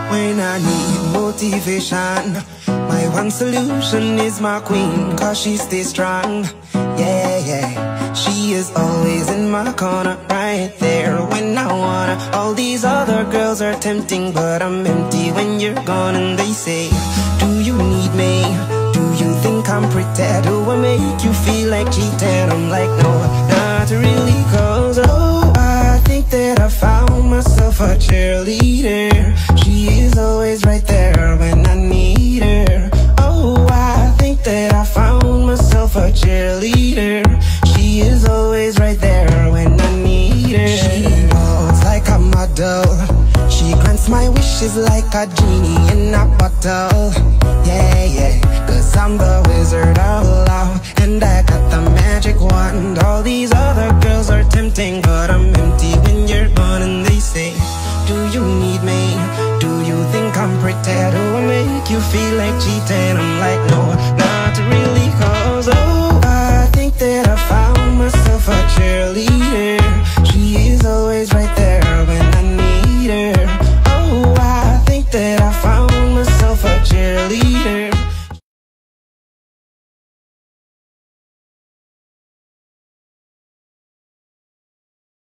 When I need motivation, my one solution is my queen, cause she stays strong. Yeah, yeah, she is always in my corner, right there when I wanna. All these other girls are tempting, but I'm empty when you're gone. And they say, do you need me? Do you think I'm pretty? Do I make you feel like cheating? I'm like, no, not really, cause oh, I think that I found myself a cheerleader. She is always right there when I need her. Oh, I think that I found myself a cheerleader. She is always right there when I need her. She walks like a model. She grants my wishes like a genie in a bottle. Yeah, yeah, cause I'm the wizard of love, and I got the magic wand. All these other girls are tempting, but I'm empty when you're gone. And they say, do you need me? Do you think I'm pretty? Do I make you feel like cheating? I'm like, no,